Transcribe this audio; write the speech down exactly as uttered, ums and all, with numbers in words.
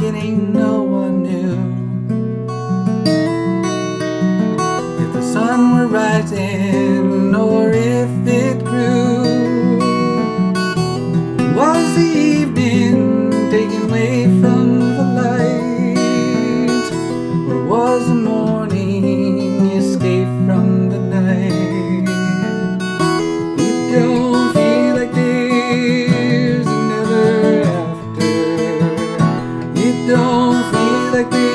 beginning no one knew if the sun were rising or if it grew. Was the evening taken away from the light, or was the morning escaped from the night? It don't feel like there's another after. It don't feel like there's